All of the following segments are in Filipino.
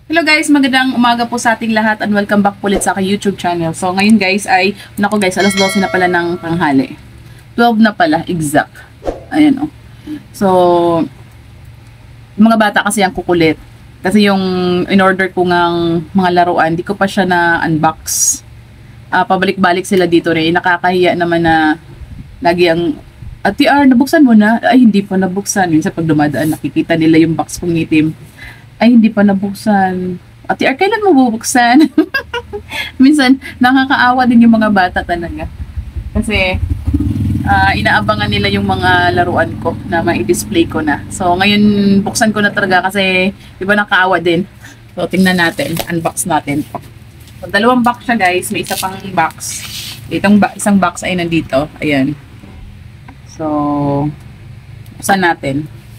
Hello guys, magandang umaga po sa ating lahat and welcome back po ulit sa aking YouTube channel. So ngayon guys ay, nako guys, alas 12 na pala ng tanghali. 12 na pala, exact. Ayan o. So, yung mga bata kasi ang kukulit. Kasi yung in-order ko ngang mga laruan, di ko pa siya na-unbox. Pabalik-balik sila dito rin. Nakakahiya naman na lagi ang, Ate R, nabuksan mo na? Ay, hindi pa nabuksan. Yung sa pag dumadaan, nakikita nila yung box kong itim. Ay, hindi pa nabuksan. Ate R, kailan mo bubuksan? Minsan, nakakaawa din yung mga bata talaga. Kasi, inaabangan nila yung mga laruan ko na mai-display ko na. So, ngayon, buksan ko na talaga kasi, iba nakaawa din. So, tingnan natin. Unbox natin. So, dalawang box siya guys. May isa pang box. Itong isang box ay nandito. Ayan. So, buksan natin.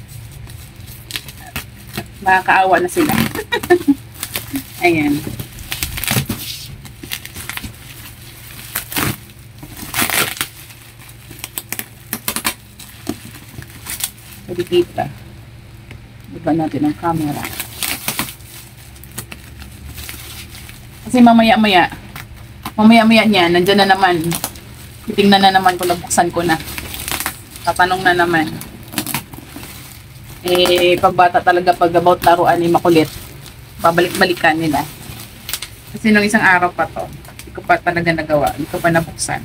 Makakaawa na sila. Ayan. Pwede kita. Iba natin ang camera. Kasi mamaya-maya niya, nandyan na naman. Titingnan na naman kung nabuksan ko na. Tatanong na naman. Pagbata talaga pag about laruan ay makulit. Babalik-balikan nila. Kasi nung isang araw pa to, hindi ko pa talaga nagawa. Hindi ko pa nabuksan.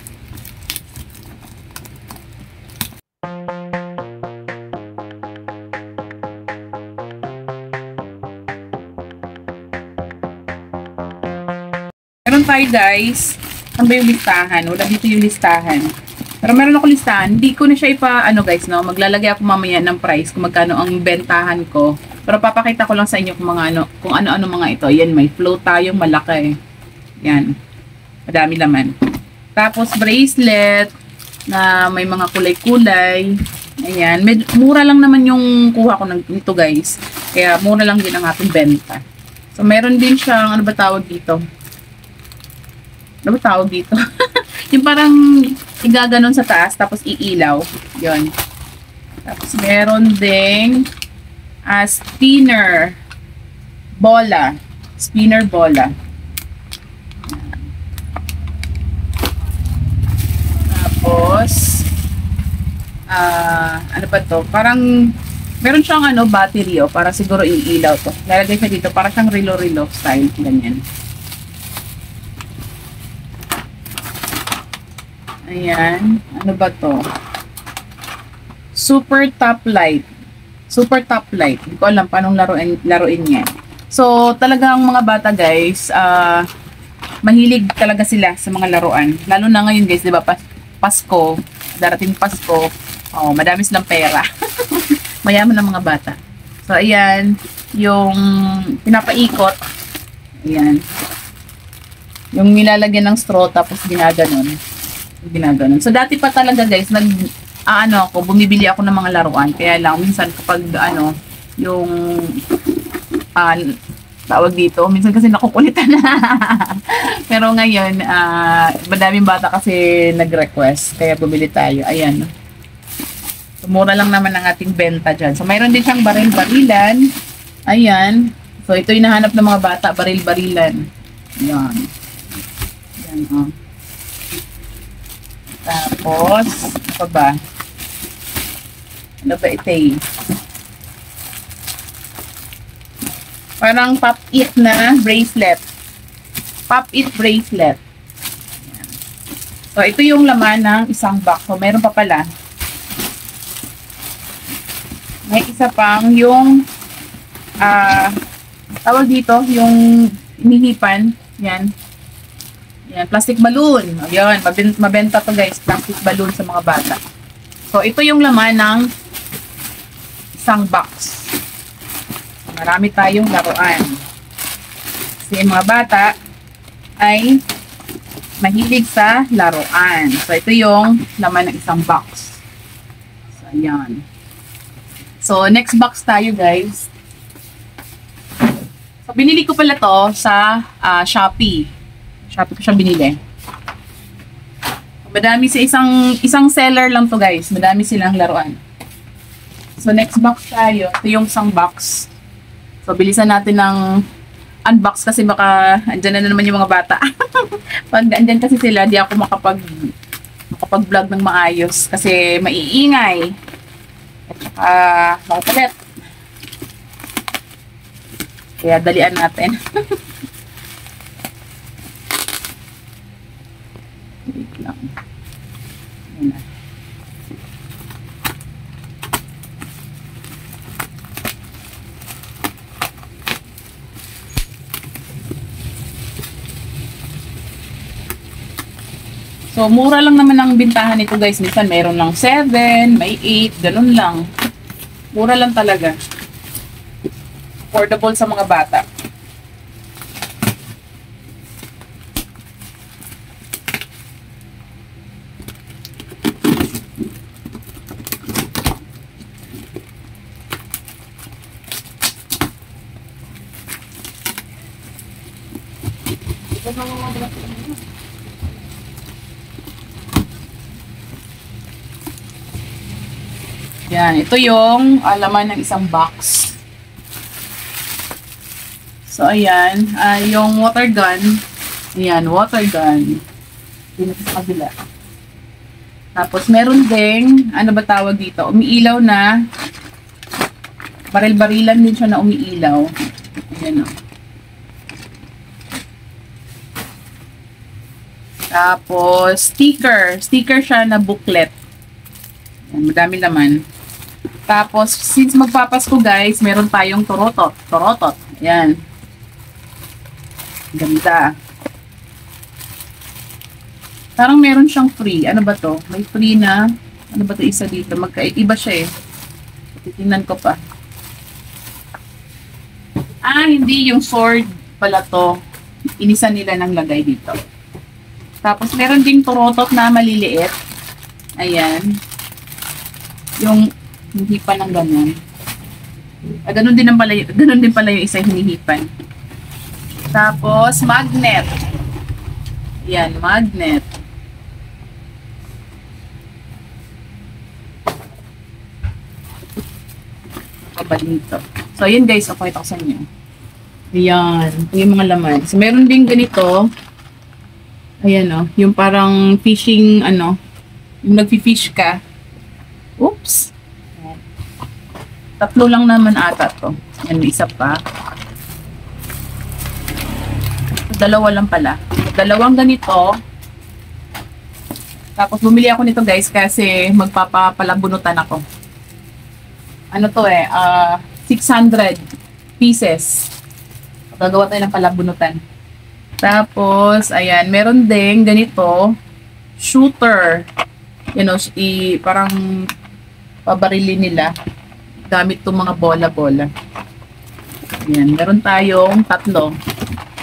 Meron tayo guys. Ano ba yung listahan? Wala dito yung listahan. Pero meron ako listahan. Hindi ko na siya guys, no? Maglalagay ako mamaya ng price kung magkano ang bentahan ko. Pero papakita ko lang sa inyo kung ano-ano mga ito. Yan, may float tayong malaki. Yan. Madami laman. Tapos bracelet na may mga kulay-kulay. Ayan. Mura lang naman yung kuha ko nito guys. Kaya mura lang din ang ating benta. So meron din siyang, ano ba tawag dito? Ano ba tawag dito? Yung parang igaganon sa taas tapos iilaw. Yun. Tapos meron ding spinner bola. Spinner bola. Tapos ano pa to? Parang meron siyang battery para siguro iilaw to. Lalagay siya dito para siyang rilo-rilo style. Ganyan. Ayan. Ano ba to? Super top light. Super top light. Hindi ko alam paanong laruin niya. So, talagang mga bata guys, mahilig talaga sila sa mga laruan. Lalo na ngayon guys, di ba? Pasko. Darating Pasko. Oh, madami silang pera. Mayaman ng mga bata. So, ayan. Yung pinapaikot. Ayan. Yung nilalagyan ng straw tapos ginaganon. So dati pa talaga guys, bumibili ako ng mga laruan. Kaya lang minsan kapag yung tawag dito, minsan kasi nakukulitan na. Pero ngayon, madaming bata kasi nag-request, kaya bumili tayo. Ayan. So, mura lang naman ang ating benta dyan. So mayroon din siyang baril-barilan. Ayan. So ito yung nahanap ng mga bata, baril-barilan. Ayan. Ayan, Tapos, ano ba? Ano ba ito eh? Parang pop-it na bracelet. Pop-it bracelet. Ayan. So, ito yung laman ng isang box. So, meron pa pala. May isa pang yung tawag dito, yung inihipan. Yan. Yan, plastic balloon. Ayan, mabenta to guys, plastic balloon sa mga bata. So, ito yung laman ng isang box. Marami tayong laruan. Kasi yung mga bata ay mahilig sa laruan. So, ito yung laman ng isang box. So, ayan. So, next box tayo guys. So, binili ko pala to sa Shopee. Shopee ko siya binili. Madami sa isang seller lang to guys. Madami silang laruan. So next box tayo. Ito yung isang box. So, bilisan natin ng unbox kasi baka andyan na naman yung mga bata. Pag andyan kasi sila, di ako makapag-vlog ng maayos kasi maiingay. At saka, makukulit. Kaya dalian natin. Wait lang. Ayan na. So, mura lang naman ang bintahan nito guys. Minsan mayroon lang 7, may 8, ganun lang. Mura lang talaga. Affordable sa mga bata. Yan, ito yung laman ng isang box. So, ayan, yung water gun. Ayan, water gun. Dito sa kabila. Tapos, meron ding, ano ba tawag dito? Umiilaw na. Baril-barilan din siya na umiilaw. Ayan o. Tapos, sticker. Sticker siya na booklet. Ayan, madami laman. Tapos, since magpapasko guys, meron tayong torotot. Torotot. Ayan. Ganda. Parang meron siyang free. Ano ba to? May free na. Ano ba to isa dito? Magkaiba siya eh. Titingnan ko pa. Hindi. Yung sword pala to. Inisan nila ng lagay dito. Tapos, meron ding torotot na maliliit. Ayan. Yung hinihipan ng ganyan. Ganun din pala yung isa hinihipan. Tapos, magnet. Yan, magnet. Kabalito. So, yun guys, pakita ko sa inyo. Ayan, ito yung mga laman. So, meron din ganito. Ayan o, yung parang fishing, yung nagfi-fish ka. Oops. Ayan. 3 lang naman ata to. Yan, may isa pa. 2 lang pala. 2 ganito. Tapos bumili ako nito guys kasi magpapalabunutan ako. Ano to 600 pieces. Gagawa tayo ng palabunutan. Tapos, ayan, meron ding ganito, shooter. Parang pabarilin nila. Gamit itong mga bola-bola. Ayan, meron tayong 3.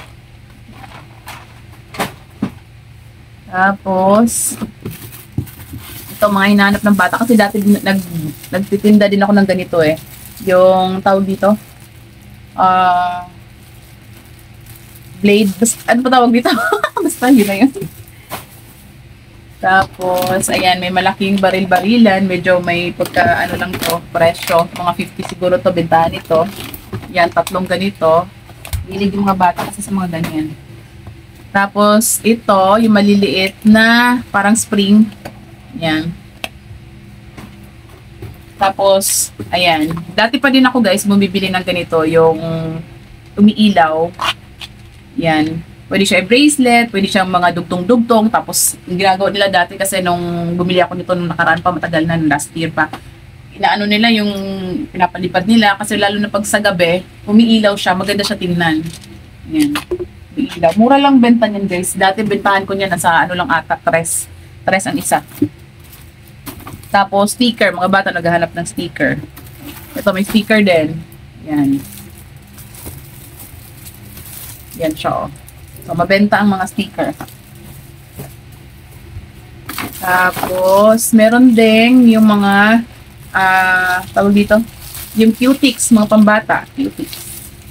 Tapos, ito mga hinahanap ng bata. Kasi dati nagtitinda din ako ng ganito eh. Yung tawag dito, blade. Ano pa tawag dito? Basta yun na yun. Tapos, ayan, may malaking baril-barilan. Medyo may pagka, lang to, presyo. Mga 50 siguro to, bentahan ito. Yan, 3 ganito. Hilig yung mga bata kasi sa mga ganyan. Tapos, ito, yung maliliit na parang spring. Yan. Tapos, ayan. Dati pa din ako guys, bumibili ng ganito, yung umiilaw. Yan. Pwede siya bracelet, pwede siyang mga dugtong-dugtong. Tapos, yung ginagawa nila dati kasi nung bumili ako nito nung nakaraan pa, matagal na, last year pa. Inaano nila yung pinapalipad nila kasi lalo na pag sa gabi, umiilaw siya, maganda siya tingnan. Yan. Umiilaw. Mura lang benta niyan guys. Dati bentahan ko niya nasa lang ata, 3 ang isa. Tapos, sticker. Mga bata naghahanap ng sticker. Ito, may sticker din. Yan. Yan siya, oh. So, mabenta ang mga sticker. Tapos, meron ding yung mga, tawag dito, yung cutics, mga pambata. Cutics.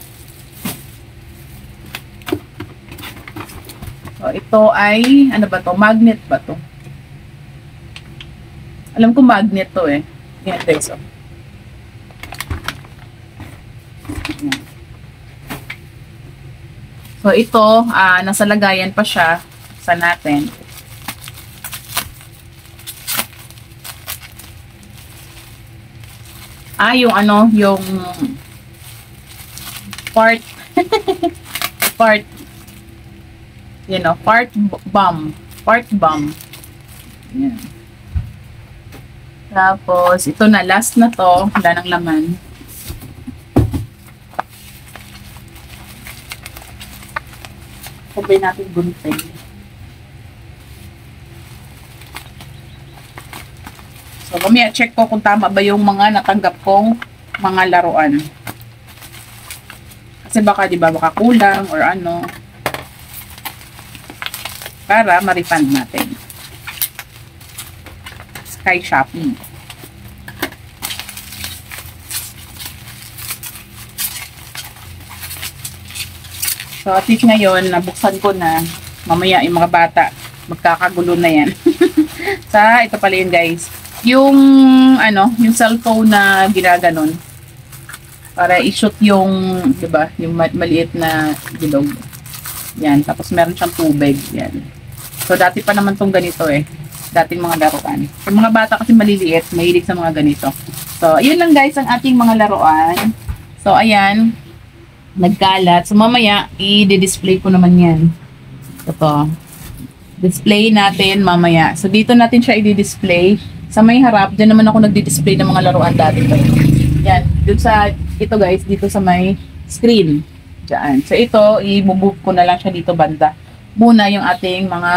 So, ito ay, ano ba to? Magnet ba to? Alam ko magnet to eh. Yan guys, oh. So, ito, nasa lagayan pa siya sa natin. Yung ano, yung part, part, you know, part bomb. Yan. Tapos, ito na, last na to. Wala nang laman. Sabay natin gunting. So, mamaya check ko kung tama ba yung mga natanggap kong mga laruan. Kasi baka, di ba, baka kulang or ano. Para ma-refund natin. Kay Shopee. So, at least ngayon, nabuksan ko na. Mamaya, yung mga bata, magkakagulo na yan. Ito pala yun, guys. Yung, yung cellphone na ginaganon. Para i-shoot yung, diba, yung maliit na bilog. Yan. Tapos, meron siyang tubig. Yan. So, dati pa naman tong ganito eh. Dating mga laruan. Yung mga bata kasi maliliit, mahilig sa mga ganito. So, yun lang guys ang ating mga laruan. So, ayan. Nagkalat. So, mamaya, i-display ko naman yan. Ito. Display natin mamaya. So, dito natin siya i-display. Sa may harap, dyan naman ako nagdi-display ng mga laruan dati. Yan. Dun sa, ito guys, dito sa may screen. Diyan. So, ito, i-move ko na lang siya dito banda. Muna yung ating mga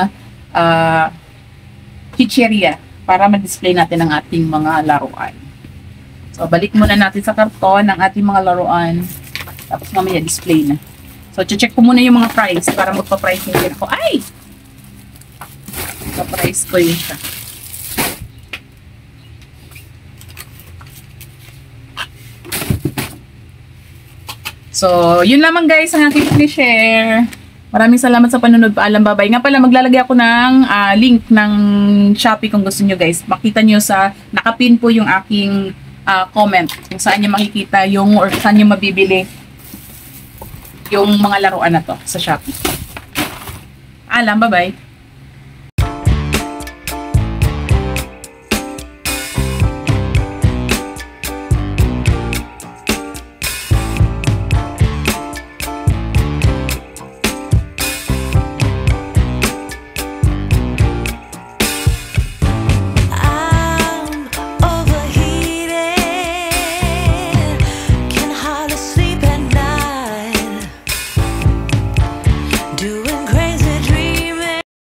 chicheria para ma-display natin ang ating mga laruan. So, balik muna natin sa karton ang ating mga laruan. Tapos mamaya display na. So, check ko muna yung mga price para magpa-price din ako. Ay! Pa-price ko yun siya. So, yun lamang guys ang aking i-share. Maraming salamat sa panunod. Paalam, bye-bye. Nga pala, maglalagay ako ng link ng Shopee kung gusto nyo guys. Makita nyo sa, nakapin po yung aking comment. Kung saan nyo makikita yung, or saan nyo mabibili yung mga laruan na to sa Shopee. Paalam, bye-bye.